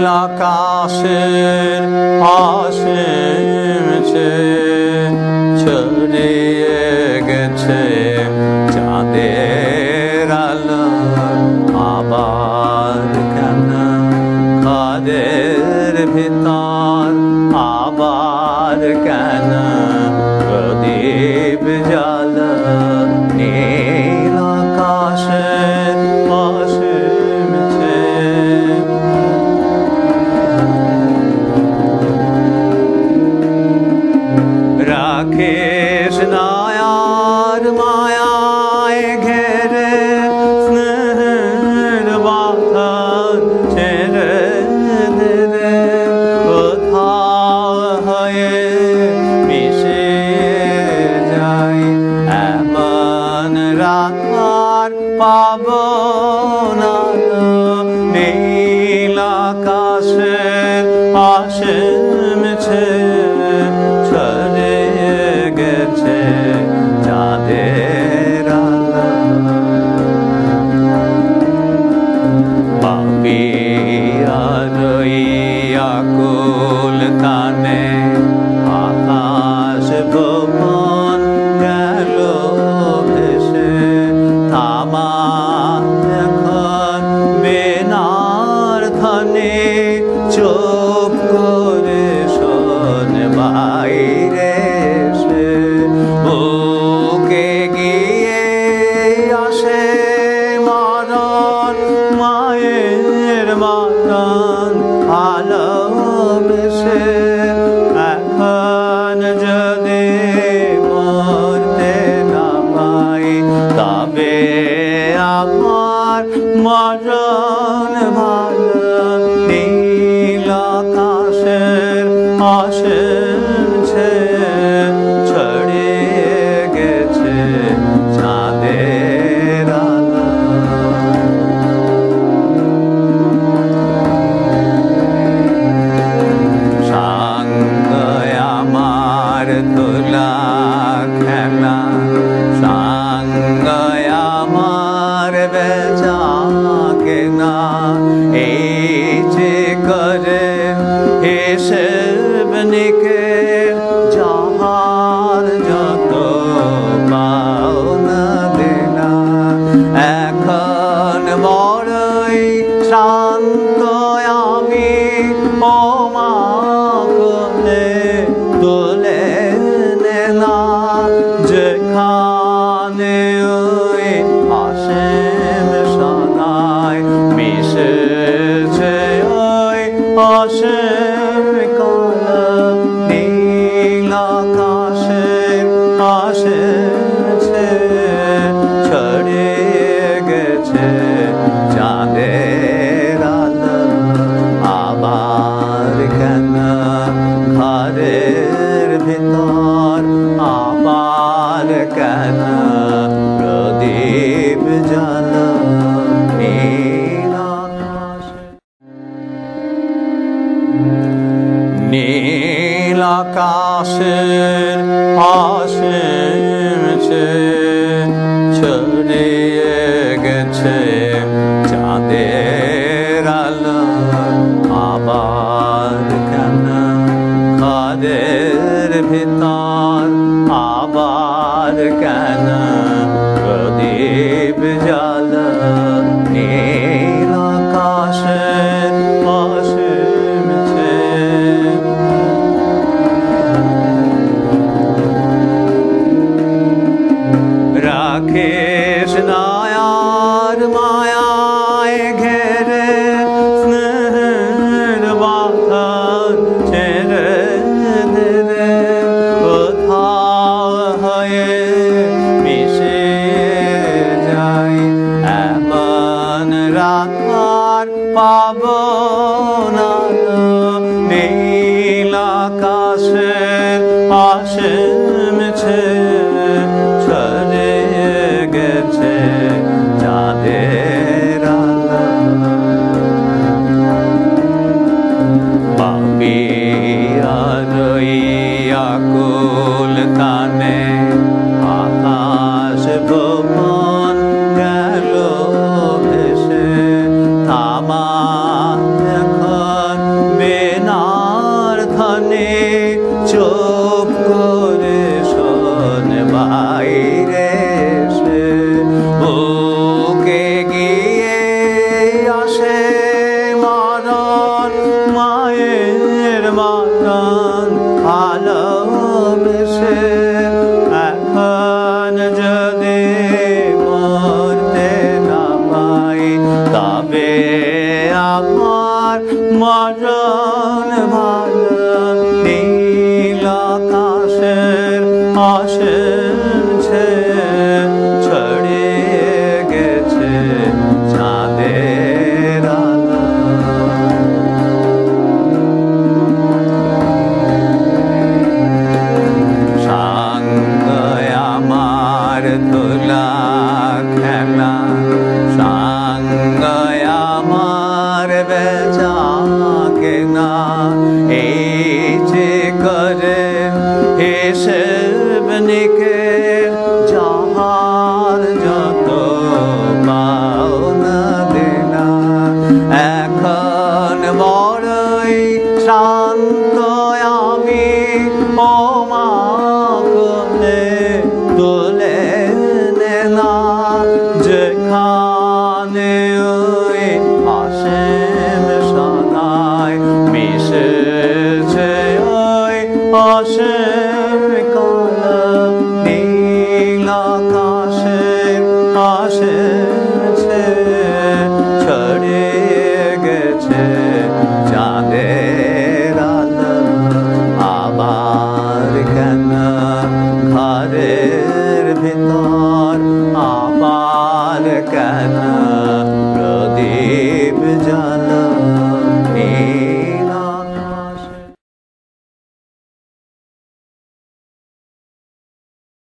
আকাশের অসীম ছড়িয়ে গেছে চাঁদের আলো আবার কেন ঘরের ভিতর আবার কেন প্রদীপ জ্বাল নীল আকাশের অসীম রাখিস নায়ার মায়ায় ঘেরে স্নেহের বাঁধন ছেড়ে দিলে কোথাও হয়ে মিশে যায় এমন রাত আর পাব না নীল আকাশের অসীম ছড়িয়ে গেছে চাঁদের আলো পাপিয়া আকুল তানে আকাশ ভুবন গেল ভেসে থামা এখন বেনার ধ্বনি চুপ করে শোন বাইরে এসে বুকে গিয়ে আসে মরণ মায়ের মরণ ভালোবেসে এখন যদি মরতে না পাই তবে আমার মরণ ভালো নীল আকাশের অসীম ছড়িয়ে গেছে চাঁদের আলো সাঙ্গ আমার তোলা খেলা সাঙ্গ আমার বেচা কেনা এই যে করে হিসেব নিকে যাহার যত পাওনা দেনা এখন বড়ই শান্ত আমি ও মা কোলে তোলে না যেখানে ওই অসীম সদায় মিশেছে ওই অসীম কালো নীল আকাশের অসীম ছড়িয়ে গেছে চাঁদের আলো আবার কেন ঘরের ভিতর আবার কেন প্রদীপ জ্বাল নীল আকাশের অসীম ছড়িয়ে গেছে চাঁদের আলো আবার কেন ঘরের ভিতর আবার কেন প্রদীপ জ্বাল নীল আকাশের অসীম রাখিস নায়ার মায়ায় ঘেরে স্নেহের বাঁধন ছেড়ে দিলে কোথাও হয়ে মিশে যায় এমন রাত আর পাব না নীল আকাশের অসীম ছড়িয়ে গেছে চাঁদের আলো পাপিয়া আকুল তানে আকাশ ভুবন গেল ভেসে থামা এখন হবে আমার মরণ ভালো নীল আকাশের আসছে ছড়িয়ে গেছে চাঁদের আলো সাঙ্গ আমার তোলা খেলা সাঙ্গ আমার বেচা কেনা এই যে করে হিসেব নিকেশ যাহার যত পাওনা দেনা এখন বড়ই শান্ত আমি ও মা কোলে তুলে নেনা যেখানে ওই অসীম সদাই মিশেছে ওই অসীম কালো নীল আকাশের আসছে ছড়িয়ে গেছে চাঁদের আলো আবার কেন ঘরের ভিতর আবার কেন